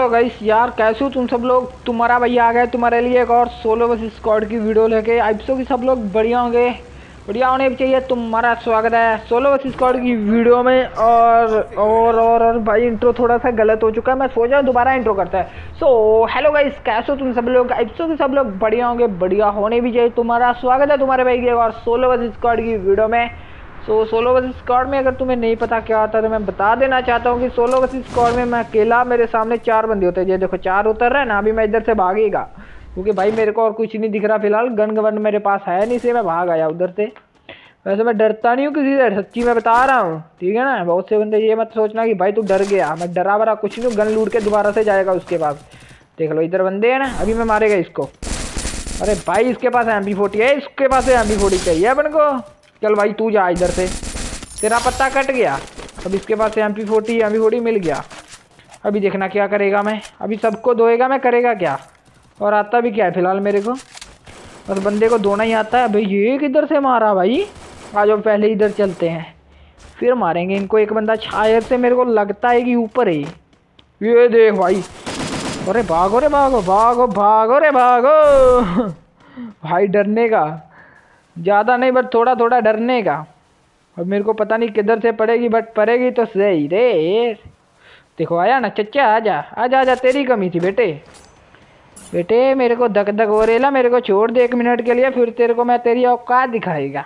Hello guys यार, कैसे हो तुम सब लोग। तुम्हारा भैया आ गया तुम्हारे लिए एक और सोलो वर्सेस स्क्वाड की वीडियो लेके। आई सो कि सब लोग बढ़िया होंगे, बढ़िया होने भी चाहिए। तुम्हारा स्वागत है सोलो वर्सेस स्क्वाड की वीडियो में। और भाई इंट्रो थोड़ा सा गलत हो चुका है, मैं सोचा दोबारा इंट्रो करता है। सो हेलो गाइस, कैसे हो तुम सब लोग। आई सो कि सब लोग बढ़िया होंगे, बढ़िया होने भी चाहिए। तुम्हारा स्वागत है तुम्हारे भाई की एक और सोलो वर्सेस स्क्वाड की वीडियो में। सोलो वर्सेस स्क्वाड में अगर तुम्हें नहीं पता क्या आता है तो मैं बता देना चाहता हूँ कि सोलो वर्सेस स्क्वाड में मैं अकेला, मेरे सामने 4 बंदे होते हैं। ये देखो 4 उतर रहे हैं ना, अभी मैं इधर से भागेगा क्योंकि भाई मेरे को और कुछ नहीं दिख रहा फिलहाल। गन वन मेरे पास है नहीं, से मैं भाग आया उधर से। वैसे मैं डरता नहीं हूँ किसी से, सच्ची मैं बता रहा हूँ, ठीक है ना। बहुत से बंदे ये मत सोचना कि भाई तू डर गया, मैं डरा वरा कुछ नहीं। गन लूट के दोबारा से जाएगा उसके पास। देख लो इधर बंदे हैं ना, अभी मैं मारेगा इसको। अरे भाई इसके पास MP40 है, इसके पास MP40 चाहिए अपन को। चल भाई तू जा इधर से, तेरा पत्ता कट गया। अब इसके पास MP40 मिल गया। अभी देखना क्या करेगा मैं, अभी सबको धोएगा मैं, करेगा क्या। और आता भी क्या है फिलहाल मेरे को, बस बंदे को धोना ही आता है। भाई ये किधर से मारा भाई, आज हम पहले इधर चलते हैं फिर मारेंगे इनको। एक बंदा शायद से मेरे को लगता है कि ऊपर है, ये देख भाई। अरे भागो रे भागो, भागो भागो रे भागो। भाई डरने का ज़्यादा नहीं, बट थोड़ा थोड़ा डरने का। अब मेरे को पता नहीं किधर से पड़ेगी, बट पड़ेगी तो सही रे। देखो आया ना चच्चा, आजा आजा आजा, तेरी कमी थी बेटे। बेटे मेरे को धक धक हो रेला, मेरे को छोड़ दे 1 मिनट के लिए, फिर तेरे को मैं तेरी औकात दिखाएगा।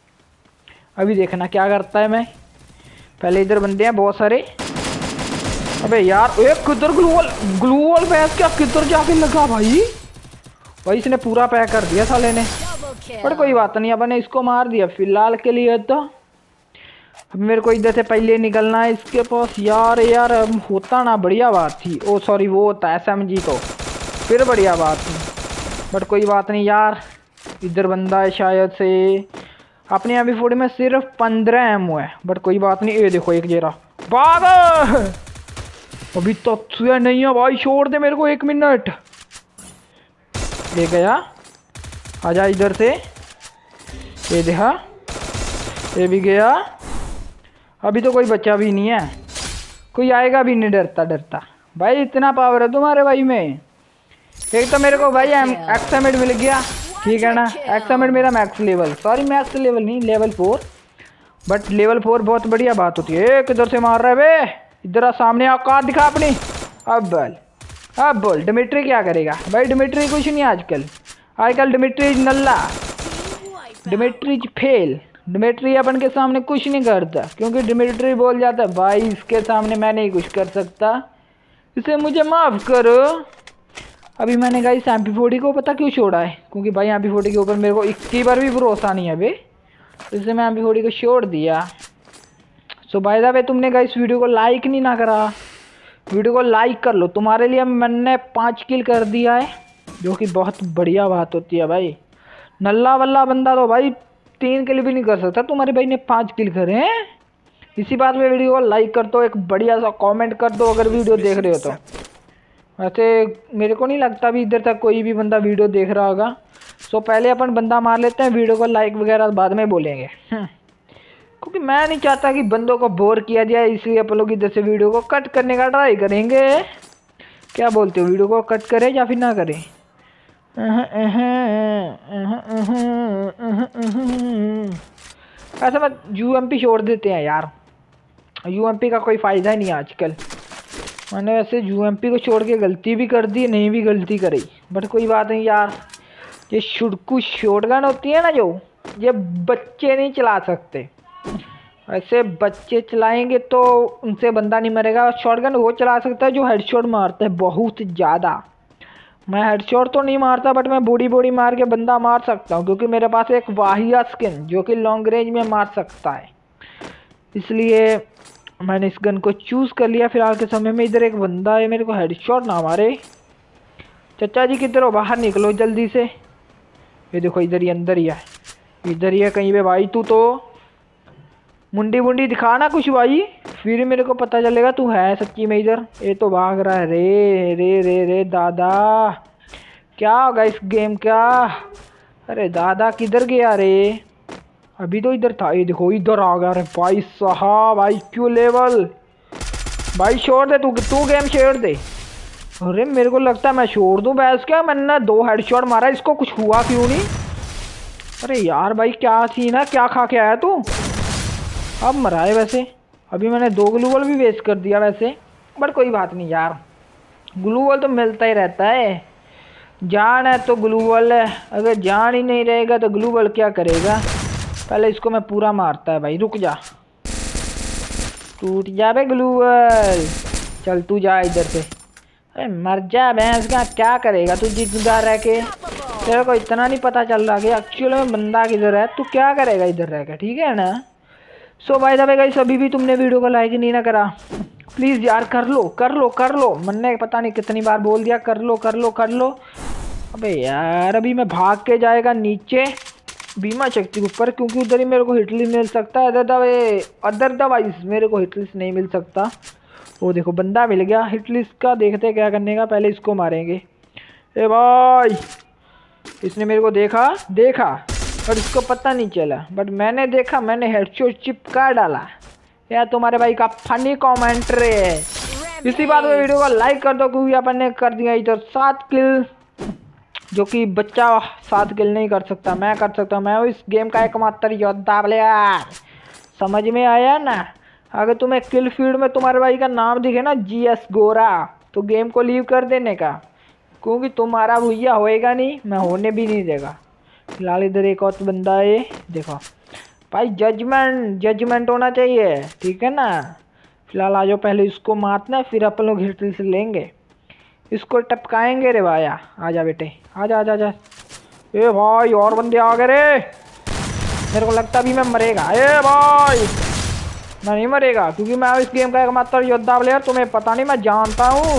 अभी देखना क्या करता है मैं। पहले इधर बंदे हैं बहुत सारे। अबे यार एक किधर ग्लूवल बैस क्या किधर जाके लगा भाई। भाई इसने पूरा पैक कर दिया साले ने, पर कोई बात नहीं, अपन ने इसको मार दिया फिलहाल के लिए। तो अब मेरे को इधर से पहले निकलना है इसके पास। यार होता ना बढ़िया बात थी। ओ सॉरी, वो होता SMG तो फिर बढ़िया बात थी, बट कोई बात नहीं यार। इधर बंदा है शायद से, अपने MP40 में सिर्फ 15 एमओ है, बट कोई बात नहीं। ये देखो एक जेरा भाग, अभी तो नहीं है भाई, छोड़ दे मेरे को 1 मिनट। ले गया, आजा इधर से। ये देखा, ये भी गया। अभी तो कोई बच्चा भी नहीं है, कोई आएगा भी नहीं डरता डरता। भाई इतना पावर है तुम्हारे भाई में। एक तो मेरे को भाई एक्सएमएड मिल गया, ठीक है ना। एक्सएमएड मेरा max level, sorry max level नहीं, लेवल 4। बट लेवल 4 बहुत बढ़िया बात होती है। किधर से मार रहा है बे, इधर सामने औकात दिखा अपनी। अब बोल डिमिट्री क्या करेगा भाई। डिमिट्री कुछ नहीं आजकल डिमिट्री नल्ला, डिमिट्री फेल। डिमिट्री अपन के सामने कुछ नहीं करता, क्योंकि डिमिट्री बोल जाता है भाई इसके सामने मैं नहीं कुछ कर सकता, इसे मुझे माफ़ करो। अभी मैंने गाइस MP40 को पता क्यों छोड़ा है, क्योंकि भाई MP40 के ऊपर मेरे को 21 बार भी भरोसा नहीं है अभी, इसलिए मैं MP40 को छोड़ दिया। सो बाय द वे तुमने गाइस वीडियो को लाइक नहीं ना करा, वीडियो को लाइक कर लो। तुम्हारे लिए मैंने 5 किल कर दिया है, जो कि बहुत बढ़िया बात होती है भाई। नल्ला वल्ला बंदा तो भाई 3 किल भी नहीं कर सकता, तुम्हारे भाई ने 5 किल करे हैं। इसी बात में वीडियो को लाइक कर दो, एक बढ़िया सा कमेंट कर दो अगर वीडियो देख रहे हो तो। वैसे मेरे को नहीं लगता अभी इधर तक कोई भी बंदा वीडियो देख रहा होगा। सो पहले अपन बंदा मार लेते हैं, वीडियो को लाइक वगैरह बाद में बोलेंगे। क्योंकि मैं नहीं चाहता कि बंदों को बोर किया जाए, इसलिए अपन लोग इधर से वीडियो को कट करने का ट्राई करेंगे। क्या बोलते हो, वीडियो को कट करें या फिर ना करें। ऐसा मत, UMP छोड़ देते हैं यार, UMP का कोई फ़ायदा ही नहीं आजकल। मैंने वैसे UMP को छोड़ के गलती भी कर दी, नहीं भी गलती करी, बट कोई बात नहीं यार। ये शुड़कू शॉटगन होती है ना, जो ये बच्चे नहीं चला सकते। ऐसे बच्चे चलाएंगे तो उनसे बंदा नहीं मरेगा। शॉटगन वो चला सकता है जो हेडशॉट मारता है बहुत ज़्यादा। मैं हेडशॉट तो नहीं मारता, बट मैं बॉडी मार के बंदा मार सकता हूँ, क्योंकि मेरे पास एक वाहिया स्किन जो कि लॉन्ग रेंज में मार सकता है, इसलिए मैंने इस गन को चूज़ कर लिया फिलहाल के समय में। इधर एक बंदा है, मेरे को हेडशॉट ना मारे। चचा जी किधर हो, बाहर निकलो जल्दी से। ये देखो इधर ही, अंदर ही है, इधर ही है कहीं पे भाई। तू तो मुंडी दिखा ना कुछ भाई, फिर मेरे को पता चलेगा तू है सच्ची में इधर। ये तो भाग रहा है रे रे रे रे दादा, क्या होगा इस गेम का। अरे दादा किधर गया रे, अभी तो इधर था। ये देखो इधर आ गया। अरे भाई साहब, IQ लेवल भाई छोड़ दे, तू गेम छोड़ दे। अरे मेरे को लगता है मैं छोड़ दूं बहस, क्या मैंने 2 हेडशॉट मारा, इसको कुछ हुआ क्यों नहीं? अरे यार भाई क्या सीन है, क्या खा के आया तू? अब मरा है वैसे। अभी मैंने 2 ग्लू वॉल भी वेस्ट कर दिया वैसे, बट कोई बात नहीं यार, ग्लू वॉल तो मिलता ही रहता है। जान है तो ग्लू वॉल है, अगर जान ही नहीं रहेगा तो ग्लू वॉल क्या करेगा। पहले इसको मैं पूरा मारता है भाई, रुक जा, टूट जा बे ग्लू वॉल। चल तू जा इधर से। अरे मर जा भैंस का, क्या करेगा तू जिंदा रह के? तेरे को इतना नहीं पता चल रहा कि एक्चुअल में बंदा किधर है, तू क्या करेगा इधर रह के, ठीक है ना? सो भाई दबे गाइस, अभी भी तुमने वीडियो को लाइक नहीं ना करा, प्लीज़ यार कर लो कर लो कर लो। मैंने पता नहीं कितनी बार बोल दिया कर लो कर लो कर लो। अबे यार अभी मैं भाग के जाएगा नीचे बीमा शक्ति के ऊपर, क्योंकि उधर ही मेरे को हिटलिस्ट मिल सकता है, अदरवाइज मेरे को हिटलिस्ट नहीं मिल सकता। वो देखो बंदा मिल गया हिटलिस्ट का, देखते क्या करने का, पहले इसको मारेंगे। ए भाई इसने मेरे को देखा पर इसको पता नहीं चला, बट मैंने देखा, मैंने हेडशॉट चिपका डाला। यार तुम्हारे भाई का फनी कमेंट्री है। इसी बात में वीडियो को लाइक कर दो, क्योंकि अपन ने कर दिया इधर 7 किल, जो कि बच्चा 7 किल नहीं कर सकता, मैं कर सकता हूँ। मैं इस गेम का एकमात्र योद्धा प्लेयर, समझ में आया ना? अगर तुम्हें किल फील्ड में तुम्हारे भाई का नाम दिखे ना GS गोरा, तो गेम को लीव कर देने का, क्योंकि तुम्हारा भैया होएगा नहीं, मैं होने भी नहीं देगा। फिलहाल इधर एक और बंदा है, देखो भाई जजमेंट होना चाहिए, ठीक है ना? फिलहाल आ जाओ, पहले इसको मारना है, फिर अपन लोग हिटल से लेंगे, इसको टपकाएंगे रे भाया। आजा बेटे, आजा आजा आजा। ए भाई और बंदे आ गए रे, मेरे को लगता अभी मैं मरेगा। ए भाई मैं नहीं मरेगा, क्योंकि मैं इस गेम का एकमात्र योद्धा प्लेयर, तुम्हें पता नहीं, मैं जानता हूँ।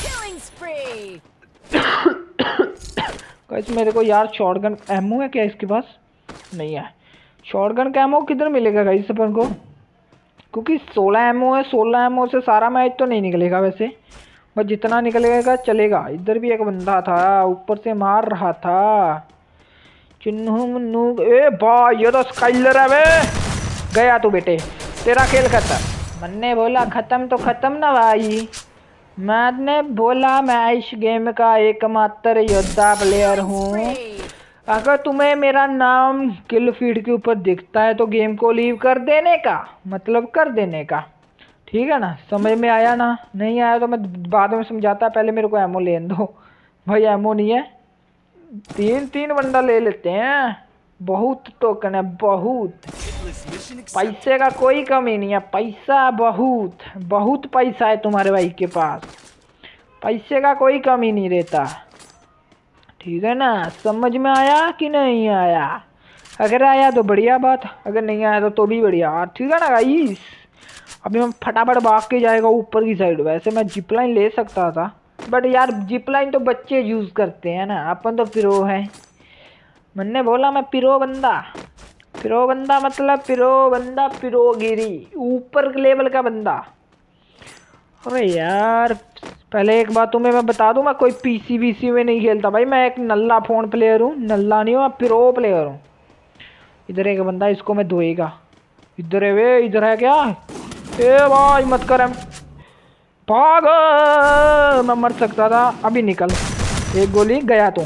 कैसे मेरे को यार शॉटगन एमओ है क्या इसके पास? नहीं है। शॉटगन का एमओ किधर मिलेगा गाइस अपन को? क्योंकि 16 एमओ है, 16 एमओ से सारा मैच तो नहीं निकलेगा वैसे, बस जितना निकलेगा चलेगा। इधर भी एक बंदा था, ऊपर से मार रहा था चिन्नू मुन्नू। ए भाई ये तो स्काइलर है बे, गया तू बेटे, तेरा खेल खत्म। मैंने बोला खत्म तो खत्म ना भाई, मैंने बोला मैं इस गेम का एकमात्र योद्धा प्लेयर हूँ। अगर तुम्हें मेरा नाम किल फीड के ऊपर दिखता है तो गेम को लीव कर देने का, मतलब कर देने का, ठीक है ना? समझ में आया ना? नहीं आया तो मैं बाद में समझाता, पहले मेरे को एमओ लेने दो भाई। एमओ नहीं है, 3 बंडल ले लेते हैं, बहुत टोकन है, बहुत पैसे का कोई कमी नहीं है, पैसा बहुत पैसा है तुम्हारे भाई के पास, पैसे का कोई कमी नहीं रहता, ठीक है ना? समझ में आया कि नहीं आया? अगर आया तो बढ़िया बात, अगर नहीं आया तो भी बढ़िया, ठीक है ना गाइस? अभी मैं फटाफट भाग के जाएगा ऊपर की साइड। वैसे मैं जिप लाइन ले सकता था, बट यार जिप लाइन तो बच्चे यूज़ करते हैं ना, अपन तो प्रो है। मैंने बोला मैं प्रो बंदा मतलब प्रोगिरी, ऊपर लेवल का बंदा। अरे यार पहले एक बात तुम्हें मैं बता दूं, मैं कोई पीसी वीसी में नहीं खेलता भाई, मैं एक नल्ला फोन प्लेयर हूँ, नल्ला नहीं हूँ, मैं प्रो प्लेयर हूँ। इधर एक बंदा, इसको मैं धोएगा। इधर है वे, इधर है क्या? ए भाई मत कर, भाग, मैं मर सकता था अभी। निकल, एक गोली गया तो।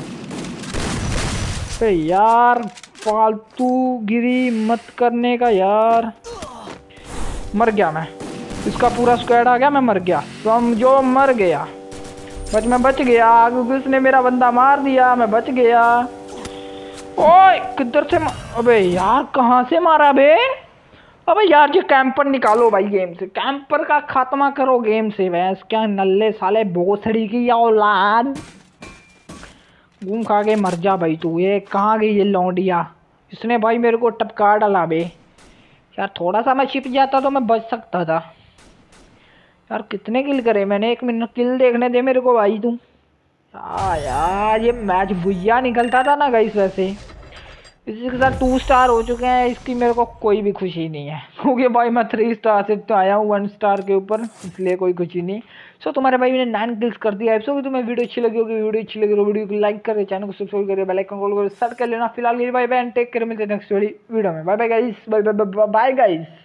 यार फालतू गिरी मत करने का यार। मर गया मैं, इसका पूरा स्क्वाड आ गया, मैं मर गया, समझो मर गया। बट मैं बच गया क्योंकि उसने मेरा बंदा मार दिया, मैं बच गया। ओए किधर से अबे यार कहाँ से मारा बे? अबे यार ये कैंपर निकालो भाई गेम से, कैंपर का खात्मा करो गेम से। वैस क्या नल्ले साले भोसड़ी की औलाद, घूम खा के मर जा भाई तू। ये कहाँ गई ये लौंडिया? इसने भाई मेरे को टपका डाला बे। यार थोड़ा सा मैं छिप जाता तो मैं बच सकता था। यार कितने किल करे मैंने? 1 मिनट किल देखने दे मेरे को भाई तू। यार ये मैच बुइया निकलता था ना गाइस। वैसे इसी के साथ 2 स्टार हो चुके हैं, इसकी मेरे को कोई भी खुशी नहीं है, क्योंकि भाई मैं 3 स्टार से तो आया हूँ 1 स्टार के ऊपर, इसलिए कोई खुशी नहीं। सो तुम्हारे भाई ने 9 किल्स कर दिया है। सो तुम्हें वीडियो अच्छी लगी होगी, वीडियो अच्छी लगी तो वीडियो को लाइक करें, चैनल को सब्सक्राइब करें, बेल आइकन कॉल करें, सेट कर लेना। फिलहाल bye bye and take care, मिलते हैं नेक्स्ट वीडियो में। Bye bye guys, bye bye guys.